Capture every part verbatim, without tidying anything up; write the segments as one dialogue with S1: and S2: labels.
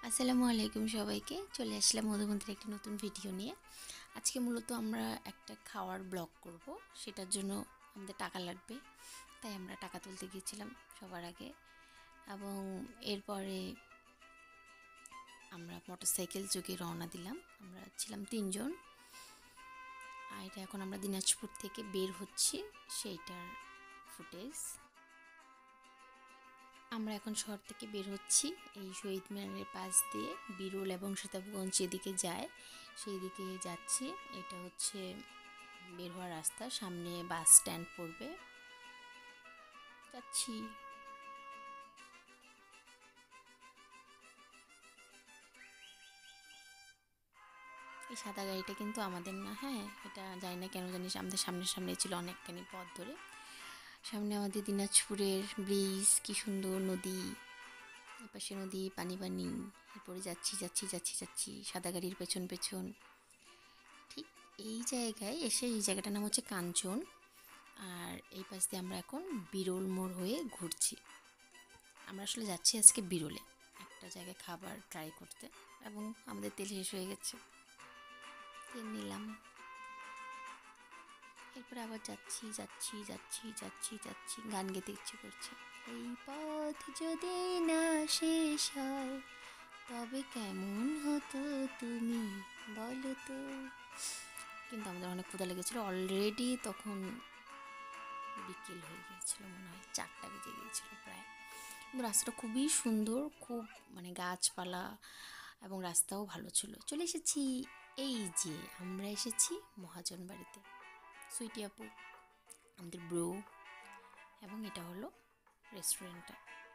S1: আসসালামু আলাইকুম সবাইকে। চলে আসলাম মধুবন্তির একটি নতুন ভিডিও নিয়ে। আজকে মূলত আমরা একটা খাওয়ার ব্লগ করব, সেটার জন্য আমাদের টাকা লাগবে, তাই আমরা টাকা তুলতে গিয়েছিলাম সবার আগে। এবং এরপরে আমরা মোটরসাইকেল যোগে রওনা দিলাম। আমরা ছিলাম তিনজন। আর এটা এখন আমরা দিনাজপুর থেকে বের হচ্ছি, সেইটার ফুটেজ। আমরা এখন শহর থেকে বের হচ্ছি, এই শহীদ মিনারের পাশ দিয়ে বিরল এবং শতাবগঞ্জ যেদিকে যায় সেই দিকে যাচ্ছি। এটা হচ্ছে বের হওয়ার রাস্তা, সামনে বাস স্ট্যান্ড পড়বে, যাচ্ছি। এই সাদা গাড়িটা কিন্তু আমাদের না, হ্যাঁ, এটা জানি না কেন জানিস আমাদের সামনে সামনে ছিল অনেকখানি পথ ধরে। সামনে আমাদের দিনাজপুরের ব্রিজ, কি সুন্দর নদী, এপাশে নদী, পানি পানি। এরপরে যাচ্ছি যাচ্ছি যাচ্ছি যাচ্ছি সাদা গাড়ির পেছন পেছন। ঠিক এই জায়গায় এসে, এই জায়গাটার নাম হচ্ছে কাঞ্চন। আর এই পাশ দিয়ে আমরা এখন বিরল মোড় হয়ে ঘুরছি। আমরা আসলে যাচ্ছি আজকে বিরলে একটা জায়গায় খাবার ট্রাই করতে, এবং আমাদের তেল শেষ হয়ে গেছে, তেল নিলাম। এরপরে আবার যাচ্ছি যাচ্ছি যাচ্ছি যাচ্ছি যাচ্ছি গান গেতে ইচ্ছে করছে। এই পথ যদি না শেষ হয় তবে কেমন হতো তুমি বলো তো। কিন্তু আমাদের অনেক ক্ষুধা লেগেছিলো অলরেডি, তখন বিকেল হয়ে গিয়েছিল, মনে হয় চারটা বেজে গিয়েছিল প্রায়। কিন্তু রাস্তাটা খুবই সুন্দর, খুব মানে গাছপালা, এবং রাস্তাও ভালো ছিল। চলে এসেছি, এই যে আমরা এসেছি মহাজন বাড়িতে। সুইটি আপু আমাদের ব্রো, এবং এটা হলো রেস্টুরেন্টটা।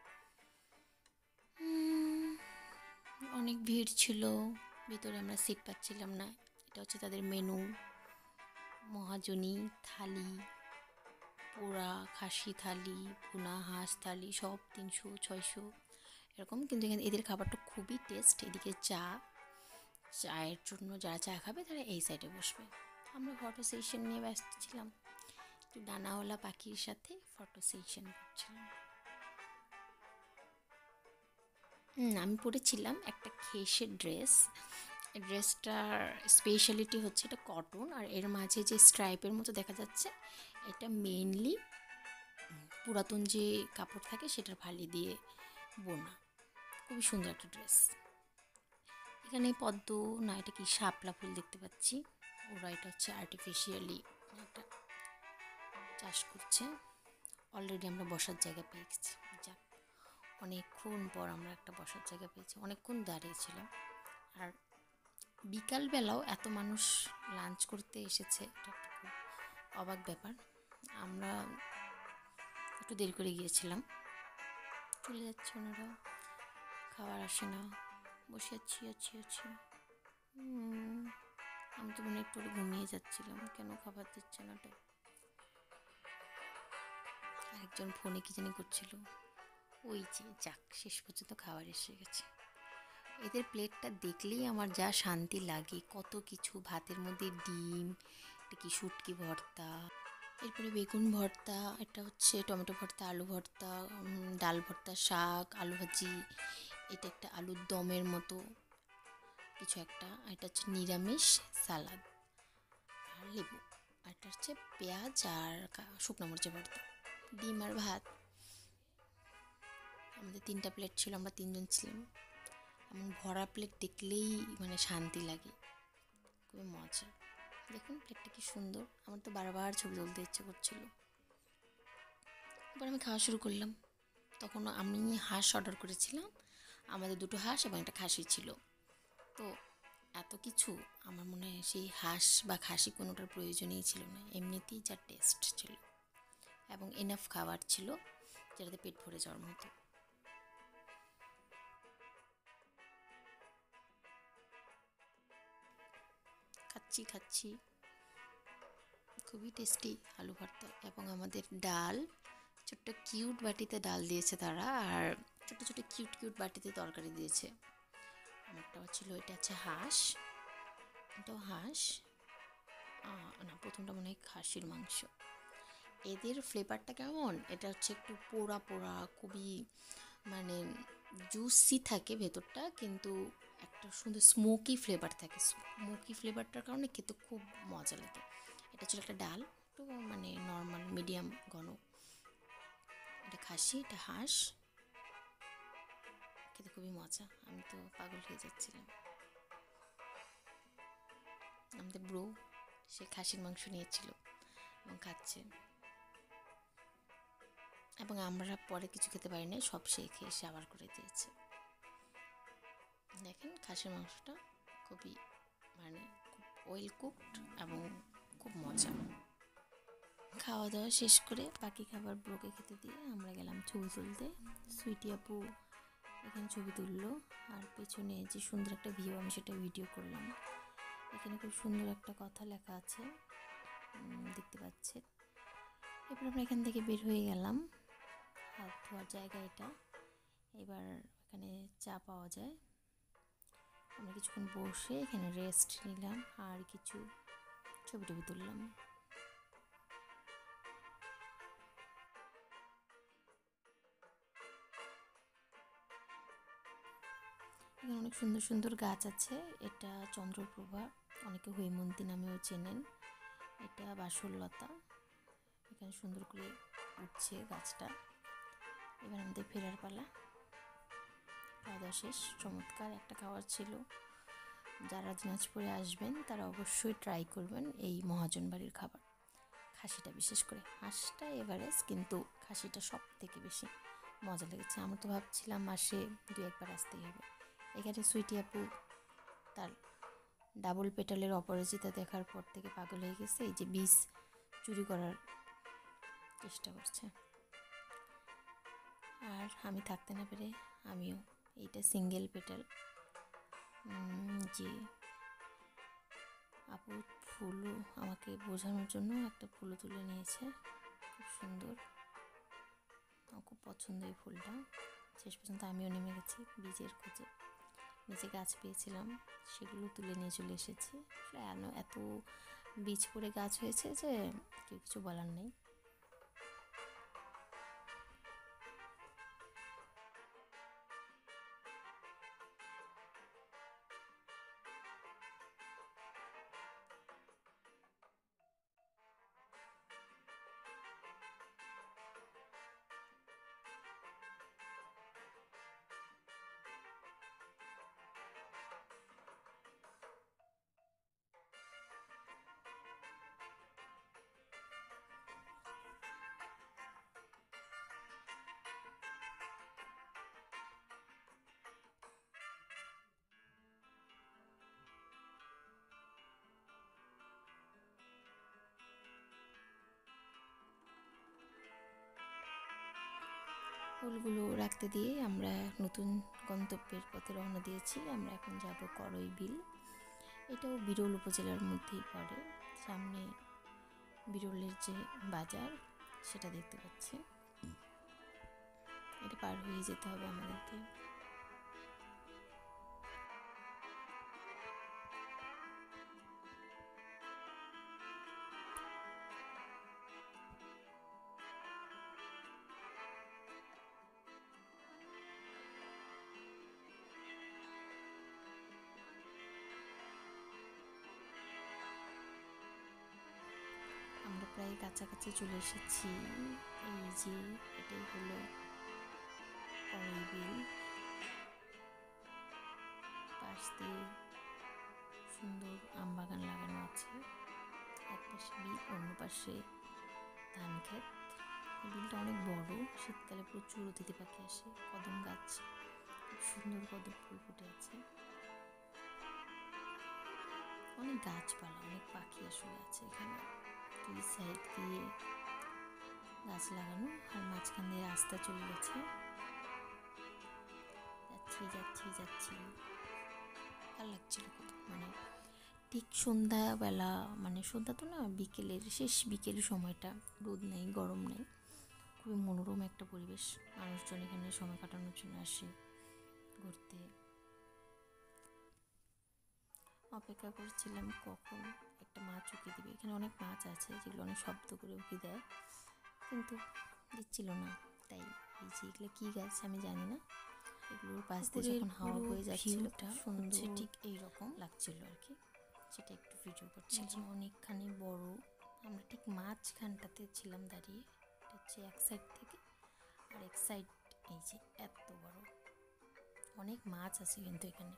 S1: অনেক ভিড় ছিল, ভিতরে আমরা সিট পাচ্ছিলাম না। এটা হচ্ছে তাদের মেনু, মহাজনী থালি, পোড়া খাসি থালি, ভুনা হাঁস থালি, সব তিনশো ছয়শো এরকম। কিন্তু এখানে এদের খাবারটা খুবই টেস্ট। এদিকে চা, চায়ের জন্য যারা চা খাবে তারা এই সাইডে বসবে। আমরা ফটো সেশন নিয়ে ব্যস্ত ছিলাম, একটু ডানাওয়ালা পাখির সাথে ফটো সেশন করছিলাম। আমি পরেছিলাম একটা খেসের ড্রেস। ড্রেসটার স্পেশালিটি হচ্ছে এটা কটন, আর এর মাঝে যে স্ট্রাইপের মতো দেখা যাচ্ছে এটা মেইনলি পুরাতন যে কাপড় থাকে সেটার ফালি দিয়ে বোনা। খুবই সুন্দর একটা ড্রেস। এখানে পদ্ম না, এটা কি শাপলা ফুল দেখতে পাচ্ছি। ওরা এটা হচ্ছে আর্টিফিশিয়ালি একটা চাষ করছে। অলরেডি আমরা বসার জায়গা পেয়ে গেছি। যাক, অনেকক্ষণ পর আমরা একটা বসার জায়গা পেয়েছি। অনেকক্ষণ দাঁড়িয়েছিলাম। আর বিকালবেলাও এত মানুষ লাঞ্চ করতে এসেছে, এটা খুব অবাক ব্যাপার। আমরা একটু দেরি করে গিয়েছিলাম, চলে যাচ্ছে ওনারা, খাবার আসে না, বসে আছি আছি আছি। আমি তো মনে একটু ঘুমিয়ে যাচ্ছিলাম, কেন খাবার দিচ্ছে না। আরেকজন ফোনে কি জানি করছিল। ওই যে যাক, শেষ পর্যন্ত খাবার এসে গেছে। এদের প্লেটটা দেখলেই আমার যা শান্তি লাগে, কত কিছু, ভাতের মধ্যে ডিম, এটা কি শুটকি ভর্তা, এরপরে বেগুন ভর্তা, এটা হচ্ছে টমেটো ভর্তা, আলু ভর্তা, ডাল ভর্তা, শাক, আলু ভাজি, এটা একটা আলুর দমের মতো কিছু একটা, এটা হচ্ছে নিরামিষ সালাদ আর লেবু, আর এটা হচ্ছে পেঁয়াজ আর শুকনো মরিচের ভর্তা, ডিম আর ভাত। আমাদের তিনটা প্লেট ছিল, আমরা তিনজন ছিলাম। এমন ভরা প্লেট দেখলেই মানে শান্তি লাগে, খুবই মজা। দেখুন প্লেটটা কি সুন্দর, আমার তো বারবার ছবি তুলতে ইচ্ছে করছিল। এবার আমি খাওয়া শুরু করলাম। তখন আমি হাঁস অর্ডার করেছিলাম, আমাদের দুটো হাঁস এবং একটা খাসি ছিল। তো এত কিছু, আমার মনে হয় সেই হাঁস বা খাসি কোনোটার প্রয়োজনই ছিল না, এমনিতেই যা টেস্ট ছিল, এবং এনাফ খাবার ছিল যেটাতে পেট ভরে যাওয়ার মতো। খাচ্ছি খাচ্ছি খুবই টেস্টি আলু ভর্তা, এবং আমাদের ডাল, ছোট্ট কিউট বাটিতে ডাল দিয়েছে তারা, আর ছোট ছোট কিউট কিউট বাটিতে তরকারি দিয়েছে। আমারটাও ছিল, এটা হচ্ছে হাঁস, এটাও হাঁস না, প্রথমটা মনে হয় খাসির মাংস। এদের ফ্লেভারটা কেমন, এটা হচ্ছে একটু পোড়া পোড়া, খুবই মানে জুসি থাকে ভেতরটা, কিন্তু একটা সুন্দর স্মোকি ফ্লেভার থাকে। স্মোকি ফ্লেভারটার কারণে খেতে খুব মজা লাগে। এটা ছিল একটা ডাল, একটু মানে নর্মাল মিডিয়াম ঘন। এটা খাসি, এটা হাঁস, খেতে খুবই মজা। আমি তো পাগল হয়ে যাচ্ছিলাম। আমাদের ব্রো সে খাসির মাংস নিয়েছিল এবং খাচ্ছে, এবং আমরা পরে কিছু খেতে পারি না, সব সে খেয়ে সে আবার করে দিয়েছে। দেখেন খাসির মাংসটা খুবই মানে খুব ওয়েল কুকড এবং খুব মজা। খাওয়া দাওয়া শেষ করে বাকি খাবার ব্রোকে খেতে দিয়ে আমরা গেলাম ছবি তুলতে। সুইটি আপু এখানে ছবি তুললো, আর পেছনে যে সুন্দর একটা ভিউ, আমি সেটা ভিডিও করলাম। এখানে খুব সুন্দর একটা কথা লেখা আছে, দেখতে পাচ্ছে। এরপর আমরা এখান থেকে বের হয়ে গেলাম। হাত ধোয়ার জায়গা এটা। এবার এখানে চা পাওয়া যায়। আমরা কিছুক্ষণ বসে এখানে রেস্ট নিলাম আর কিছু ছবি টবি তুললাম। এখানে অনেক সুন্দর সুন্দর গাছ আছে। এটা চন্দ্রপ্রভা, অনেকে হৈমন্তী নামেও চেনেন। এটা বাসরলতা, এখানে সুন্দর করে উঠছে গাছটা। এবার আমাদের ফেরার পালা। খাওয়া দাওয়া শেষ। চমৎকার একটা খাবার ছিল। যারা দিনাজপুরে আসবেন তারা অবশ্যই ট্রাই করবেন এই মহাজন বাড়ির খাবার। খাসিটা বিশেষ করে, হাঁসটা এভারেজ, কিন্তু খাসিটা সব থেকে বেশি মজা লেগেছে। আমরা তো ভাবছিলাম মাসে দু একবার আসতেই হবে। এখানে সুইটি আপু তার ডাবল পেটালের অপরাজিতা দেখার পর থেকে পাগল হয়ে গেছে। এই যে বীজ চুরি করার চেষ্টা করছে। আর আমি থাকতে না পেরে আমিও এইটা সিঙ্গেল পেটাল, যে আপু ফুলও আমাকে বোঝানোর জন্য একটা ফুলও তুলে নিয়েছে, খুব সুন্দর, আমার খুব পছন্দ এই ফুলটা। শেষ পর্যন্ত আমিও নেমে গেছি বীজের খোঁজে। নিচে গাছ পেয়েছিলাম, সেগুলো তুলে নিয়ে চলে এসেছি। আসলে এত বীজ পড়ে গাছ হয়েছে যে কেউ কিছু বলার নেই। ফুলগুলো রাখতে দিয়ে আমরা নতুন গন্তব্যের পথে রওনা দিয়েছি। আমরা এখন যাব করই বিল। এটাও বিরল উপজেলার মধ্যেই পড়ে। সামনে বিরলের যে বাজার সেটা দেখতে পাচ্ছি। এটা পার হয়ে যেতে হবে আমাদেরকে। আমরা প্রায় কাছাকাছি চলে এসেছি। এই যে এটাই হলো করই বিল। পাশ দিয়ে সুন্দর আম বাগান লাগানো আছে, এক পাশে বিল, অন্য পাশে ধান ক্ষেত। এই বিলটা অনেক বড়। শীতকালে প্রচুর অতিথি পাখি আসে। কদম গাছ, খুব সুন্দর কদম ফুল ফুটে আছে। অনেক গাছপালা, অনেক পাখি আসলে আছে এখানে। দুই সাইড দিয়ে গাছ লাগানো, আর মাঝখান দিয়ে রাস্তা চলে গেছে। যাচ্ছি যাচ্ছি যাচ্ছি ভালো লাগছিল খুব। মানে ঠিক সন্ধ্যাবেলা, মানে সন্ধ্যা তো না, বিকেলের শেষ বিকেল সময়টা, রোদ নেই, গরম নেই, খুবই মনোরম একটা পরিবেশ। মানুষজন এখানে সময় কাটানোর জন্য আসে, ঘুরতে। অপেক্ষা করছিলাম কখন একটা মাছ উঁকি দিবে। এখানে অনেক মাছ আছে যেগুলো অনেক শব্দ করে উঁকি দেয়, কিন্তু দিচ্ছিল না। তাই এই যে এগুলো কী গাছ আমি জানি না, এগুলোর পাশ দিয়ে যখন হাওয়া বয়ে যাচ্ছিল সুন্দর ঠিক এইরকম লাগছিল আর কি, সেটা একটু ভিডিও করছিলাম। অনেকখানি বড়, আমরা ঠিক মাঝখানটাতে ছিলাম দাঁড়িয়ে। এটা হচ্ছে এক সাইড থেকে আর এক সাইড, এই যে এত বড়, অনেক মাছ আছে কিন্তু এখানে।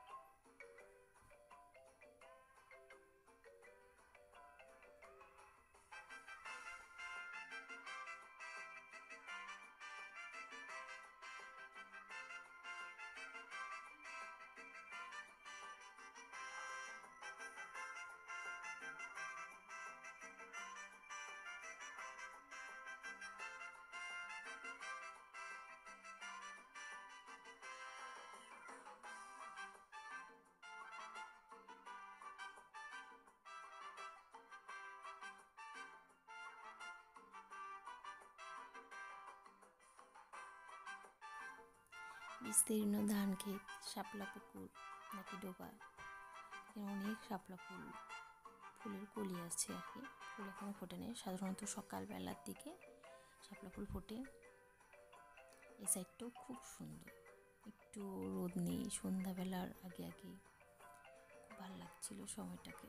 S1: বিস্তীর্ণ ধান ক্ষেত, শাপলা পুকুর নাকি ডোবা, এখানে অনেক শাপলা ফুল, ফুলের কলি আছে আর কি। ফুল এখনো ফোটে নেই, সাধারণত সকালবেলার দিকে শাপলা ফুল ফোটে। এই সাইডটাও খুব সুন্দর, একটু রোদ নেই, সন্ধ্যাবেলার আগে আগে, খুব ভালো লাগছিল সময়টাকে।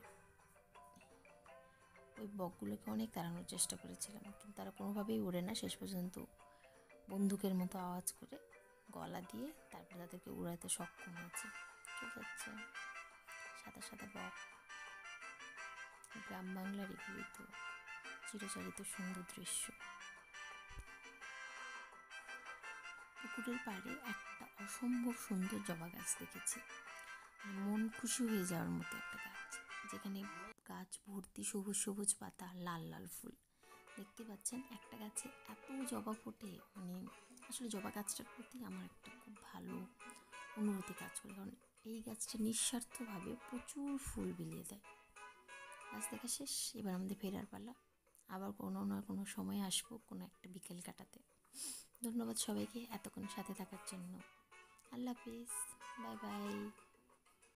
S1: ওই বকগুলোকে অনেক তাড়ানোর চেষ্টা করেছিলাম, কিন্তু তারা কোনোভাবেই ওড়ে না। শেষ পর্যন্ত বন্দুকের মতো আওয়াজ করে গলা দিয়ে তারপরে তাদেরকে উড়াতে সক্ষম হয়েছে। ঠিক আছে, সাদা সাদা বক, গ্রাম বাংলার এগুলোই তো চিরচারিত সুন্দর দৃশ্য। পুকুরের পাড়ে একটা অসম্ভব সুন্দর জবা গাছ দেখেছি, মন খুশি হয়ে যাওয়ার মতো একটা গাছ, যেখানে গাছ ভর্তি সবুজ সবুজ পাতা, লাল লাল ফুল। দেখতে পাচ্ছেন একটা গাছে এত জবা ফোটে, মানে আসলে জবা গাছটার প্রতি আমার একটা খুব ভালো অনুভূতি কাজ করে, কারণ এই গাছটা নিঃস্বার্থভাবে প্রচুর ফুল বিলিয়ে দেয়। গাছ দেখা শেষ, এবার আমাদের ফেরার পালা। আবার কোনো না কোনো সময় আসবো কোনো একটা বিকেল কাটাতে। ধন্যবাদ সবাইকে এতক্ষণ সাথে থাকার জন্য। আল্লাহ হাফিজ, বাই বাই।